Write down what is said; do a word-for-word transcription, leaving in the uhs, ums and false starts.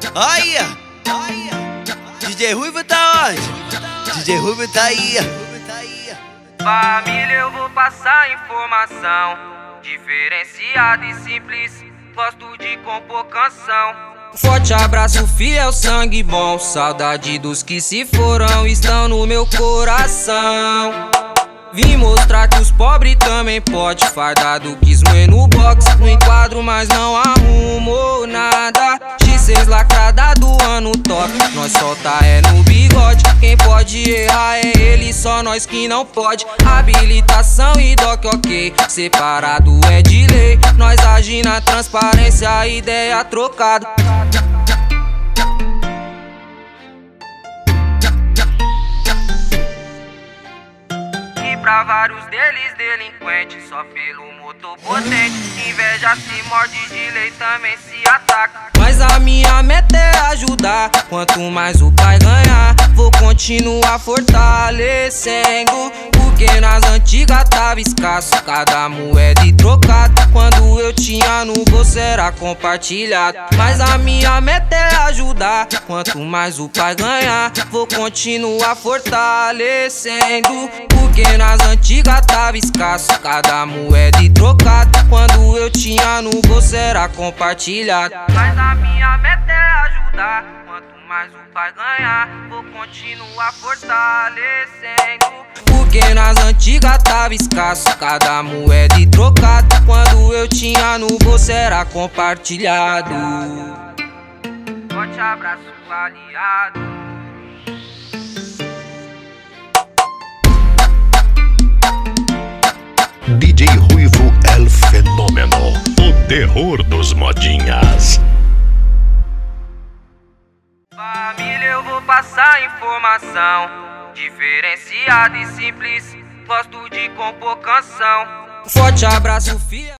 Aí, D J Ruivo tá onde? D J Ruivo tá aí. Família, eu vou passar informação diferenciada e simples, gosto de compor canção. Forte abraço, fiel, sangue bom, saudade dos que se foram estão no meu coração. Vim mostrar que os pobres também pode, fardado quis moer no box, no enquadro mas não arrumou nada. X seis lacrada do ano top, nós solta é no bigode. Quem pode errar é ele, só nós que não pode. Habilitação e doc ok, separado é de lei. Nós agir na transparência, ideia trocada. Pra vários deles delinquentes, só pelo motor potente. Inveja se morde, de lei também se ataca. Mas a minha meta é ajudar, quanto mais o pai ganhar, vou continuar fortalecendo. Porque nas antigas tava escasso, cada moeda e trocado. Quando eu tinha no bolso era compartilhado. Mas a minha meta é ajudar, quanto mais o pai ganhar, vou continuar fortalecendo. Porque nas antigas tava escasso, cada moeda e trocado. Quando eu tinha no bolso era compartilhado. Mas a minha meta é ajudar, quanto mais o pai ganhar, vou continuar fortalecendo. Porque nas antigas tava escasso, cada moeda e trocado. Quando eu tinha no bolso era compartilhado. Forte abraço, aliado. D J Ruivo El Fenômeno, o terror dos modinhas. Família, eu vou passar informação diferenciada e simples, gosto de compor canção. Forte abraço, filha.